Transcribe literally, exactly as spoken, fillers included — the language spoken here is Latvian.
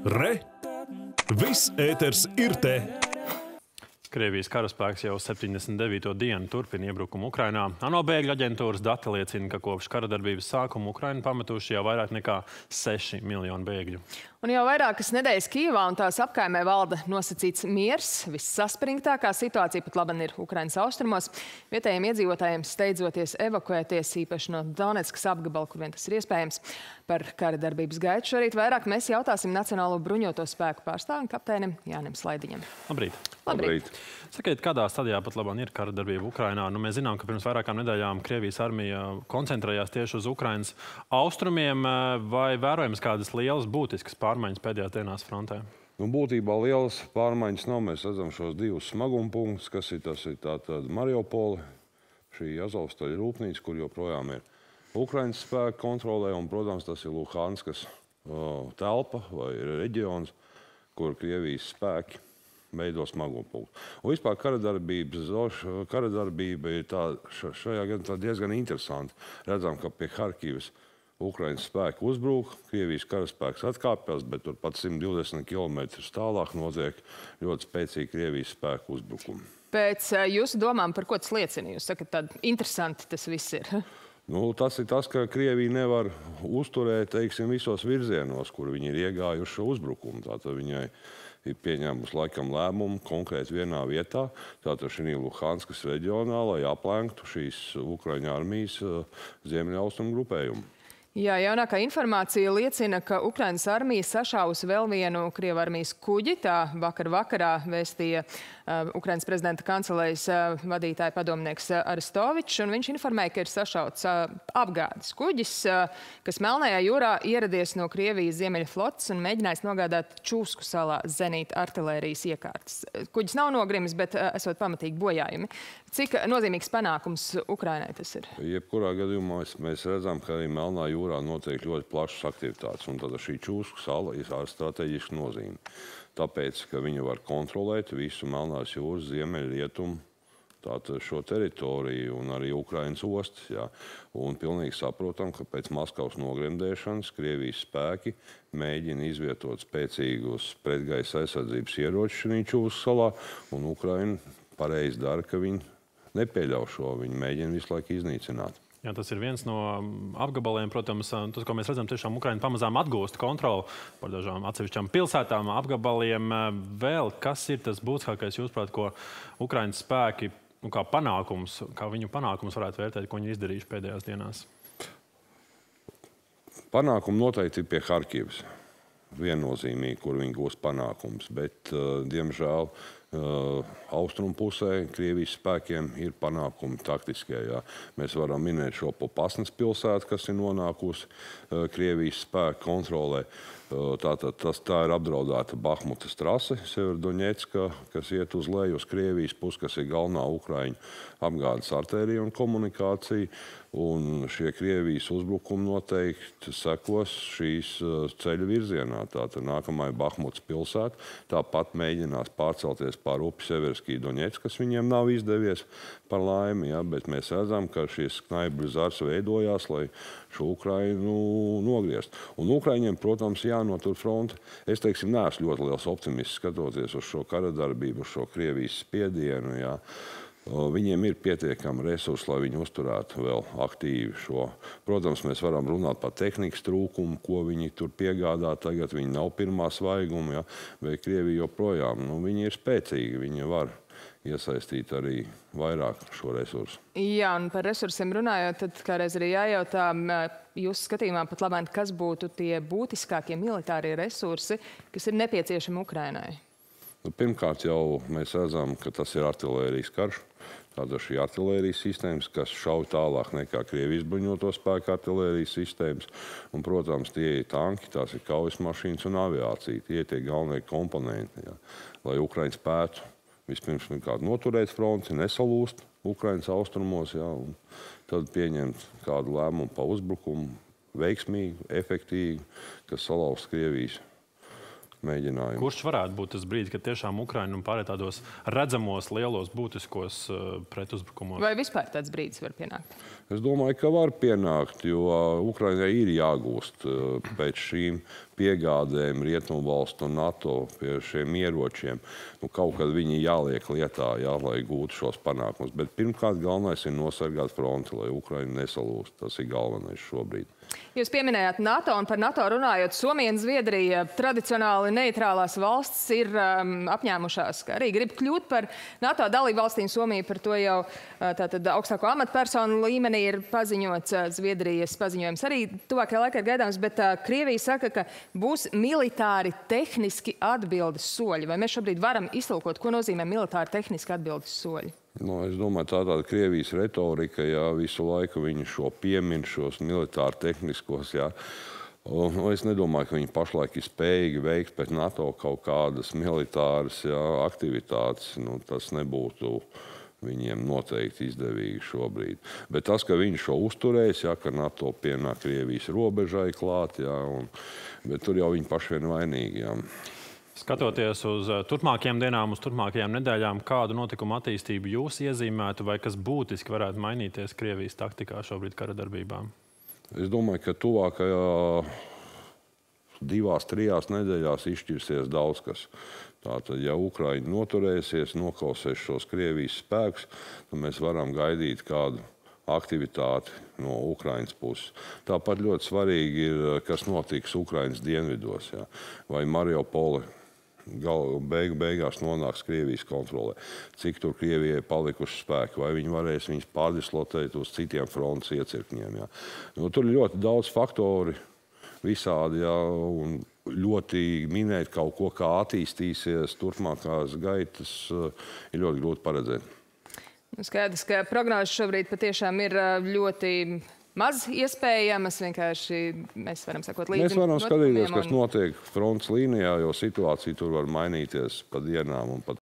Re! Viss ēters ir te! Krievijas karaspēks jau septiņdesmit devīto dienu turpina iebrukumu Ukrainā. ANO bēgļu aģentūras dati liecina, ka kopš karadarbības sākuma Ukrainu pametuši jau vairāk nekā seši miljoni bēgļu. Un jau vairākas nedēļas Kijevā un tās apkaimē valda nosacīts miers. Vissaspringtākā situācija pat laban ir Ukrainas austrumos. Vietējiem iedzīvotājiem steidzoties evakuēties īpaši no Donetskas apgabala, kur vien tas ir iespējams. Par kara darbības gaitu šorīt vairāk mēs jautāsim Nacionālo bruņoto spēku pārstāvim kapteinim Jānim Slaidiņam. Labrīt! Labrīt! Sakiet, kādā stadijā pat labāk ir kara darbība Ukrainā? Nu, mēs zinām, ka pirms vairākām nedēļām Krievijas armija koncentrējās tieši uz Ukrainas austrumiem. Vai vērojams kādas lielas būtiskas pārmaiņas pēdējās dienās frontē? Nu, būtībā lielas pārmaiņas nav. Mēs redzam šos divus smagumpunktus, kas ir, tas ir tātad Mariupoli, šī Azovstaļa rūpnīca, kur joprojām ir Ukrainas spēku kontrolē, un, protams, tas ir Luhanskas uh, telpa vai reģions, kur Krievijas spēki veido smagumpunktu. Un vispār karadarbība ir tā, šajā gadā diezgan interesanti. Redzam, ka pie Harkivas Ukrainas spēki uzbrūk, Krievijas karaspēks atkāpjas, bet turpat simt divdesmit kilometrus tālāk notiek ļoti spēcīgi Krievijas spēku uzbrukumi. Pēc jūsu domām, par ko tas liecina? Jūs sakat, tad interesanti tas viss ir. Nu, tas ir tas, ka Krievija nevar uzturēt, teiksim, visos virzienos, kur viņi ir iegājuši šo uzbrukumu. Tātad viņai ir pieņēmusi laikam lēmumu konkrēti vienā vietā, tātad šī Luhanskas reģionā, lai aplenktu šīs Ukraiņu armijas ziemeļaustrumu grupējumu. Jā, jaunākā informācija liecina, ka Ukrainas armija sašāvusi vēl vienu Krievu armijas kuģi. Tā vakar vakarā vēstīja uh, Ukrainas prezidenta kancelējas uh, vadītāja padomnieks uh, Arestovičs, un viņš informēja, ka ir sašauts uh, apgādes kuģis, uh, kas Melnajā jūrā ieradies no Krievijas ziemeļa flotes un mēģinājis nogādāt Čūsku salā zenīta artilērijas iekārtas. Kuģis nav nogrimis, bet uh, esot pamatīgi bojājumi. Cik nozīmīgs panākums Ukrainai tas ir? Jebkurā gadījumā mēs redzam, ka arī Melnā jūrā notiek ļoti plašas aktivitātes, un tad šī Čūsku sala ir ar strateģisku nozīmi. Tāpēc, ka viņa var kontrolēt visu Melnās jūras ziemeļu rietumu, tātad šo teritoriju un arī Ukrainas ostas. Jā. Un pilnīgi saprotam, ka pēc Maskavas nogremdēšanas Krievijas spēki mēģina izvietot spēcīgus pretgaisa aizsardzības ieročus šī Čūsku salā, un Ukraina pareizi dara, ka viņi nepieļauj šo, viņi mēģina visu laiku iznīcināt. Jā, tas ir viens no apgabaliem, protams, tas, ko mēs redzam, tiešām Ukraina pamazām atgūst kontroli par dažām atsevišķām pilsētām, apgabaliem. Vēl, kas ir tas būtiskākais, jūsuprāt, ko Ukrainas spēki, nu, kā panākums, kā viņu panākums varētu vērtēt, ko viņi izdarījuši pēdējās dienās? Panākumi noteikti ir pie Harkivas. Viennozīmīgi, kur viņi gūs panākums, bet, uh, diemžēl, uh, austrumu pusē Krievijas spēkiem ir panākumi taktiskie. Jā. Mēs varam minēt šo Popasnas pilsētu, kas ir nonākusi uh, Krievijas spēku kontrolē. Uh, tātad tas, tā ir apdraudēta Bahmutas trase, Severdoņetska, kas iet uz leju uz Krievijas pusi, kas ir galvenā Ukraiņu apgādes artērija un komunikācija. Un šie Krievijas uzbrukumi noteikti sekos šīs ceļa virzienā. Tātad nākamā ir Bahmutas pilsēta. Tāpat mēģinās pārcelties pār upi Severskī Doņets, kas viņiem nav izdevies par laimi. Ja? Bet mēs redzam, ka šis knaibļu zars veidojās, lai šo Ukrainu nogriezt. Un Ukraiņiem, protams, jānotur fronte. Es, teiksim, neesmu ļoti liels optimists skatoties uz šo karadarbību, uz šo Krievijas spiedienu. Ja? Viņiem ir pietiekami resursi, lai viņi uzturētu vēl aktīvi šo. Protams, mēs varam runāt par tehnikas trūkumu, ko viņi tur piegādā. Tagad viņi nav pirmā svaiguma, ja? Bet Krievija joprojām, nu, viņi ir spēcīgi, viņi var iesaistīt arī vairāk šo resursu. Jā, un par resursiem runājot, tad kādreiz arī jājautā, jūsu skatījumā pat labāk, kas būtu tie būtiskākie militārie resursi, kas ir nepieciešami Ukrainai? Nu, pirmkārt jau mēs redzam, ka tas ir artilērijas karš. Tātad šī artilērijas sistēmas, kas šauj tālāk nekā Krievijas bruņoto spēku artilērijas sistēmas. Un, protams, tie ir tanki, tās ir kaujas mašīnas un aviācija. Tie ir tie galvenie komponenti, jā. Lai Ukraiņa spētu vispirms noturēt fronti, nesalūst Ukraiņas austrumos, jā, un tad pieņemt kādu lēmumu pa uzbrukumu veiksmīgu, efektīvu, kas salauz Krievijas mēģinājumu. Kurš varētu būt tas brīdis, kad tiešām Ukraina pārējā tādos redzamos, lielos, būtiskos uh, pretuzbrukumos? Vai vispār tāds brīdis var pienākt? Es domāju, ka var pienākt, jo Ukrainai ir jāgūst uh, pēc šīm piegādēm Rietumvalstu un NATO pie šiem ieročiem. Nu, kaut kad viņi jāliek lietā, jā, lai gūtu šos panākumus. Bet pirmkārt galvenais ir nosargāt fronti, lai Ukraina nesalūst. Tas ir galvenais šobrīd. Jūs pieminējāt NATO, un par NATO runājot, Somija un Zviedrija tradicionāli neitrālās valstis ir um, apņēmušās, ka arī grib kļūt par NATO dalību valstīm. Somija par to jau uh, tātad augstāko amatpersonu līmenī ir paziņots. Uh, Zviedrijas paziņojums arī tuvākajā laikā ir gaidāms, bet uh, Krievija saka, ka būs militāri tehniski atbildes soļi. Vai mēs šobrīd varam iztulkot, ko nozīmē militāri tehniski atbildes soļi? Nu, es domāju, tā tāda Krievijas retorika, jā, visu laiku viņi šo piemin, šos militāri tehniskos, jā. Un, es nedomāju, ka viņi pašlaik ir spējīgi veikt pēc NATO kaut kādas militāras, jā, aktivitātes. Nu, tas nebūtu viņiem noteikti izdevīgi šobrīd. Bet tas, ka viņi šo uzturēs, jā, ka NATO pienāk Krievijas robežai klāt, jā, un, bet tur jau viņi paši vien vainīgi, jā. Skatoties uz turpmākajām dienām, uz turpmākajām nedēļām, kādu notikumu attīstību jūs iezīmētu vai kas būtiski varētu mainīties Krievijas taktikā šobrīd kara darbībām? Es domāju, ka tuvākajā divās, trijās nedēļās izšķirsies daudz kas. Tātad, ja Ukraina noturēsies, nokausēs šos Krievijas spēkus, tad mēs varam gaidīt kādu aktivitāti no Ukrainas puses. Tāpat ļoti svarīgi ir, kas notiks Ukrainas dienvidos. Jā. Vai Mariupole beigu beigās nonāks Krievijas kontrolē. Cik tur Krievijai palikuši spēki, vai viņi varēs viņus pārdislotēt uz citiem frontes iecirkņiem. Jā. Nu, tur ir ļoti daudz faktori visādi, jā, un ļoti minēt kaut ko, kā attīstīsies turpmākās gaitas, ir ļoti grūti paredzēt. Skaidrs, ka prognozes šobrīd patiešām ir ļoti maz iespējamas. Vienkārši mēs varam sakot līdzi. Mēs varam skatīties, kas notiek frontes līnijā, jo situācija tur var mainīties pa dienām un pat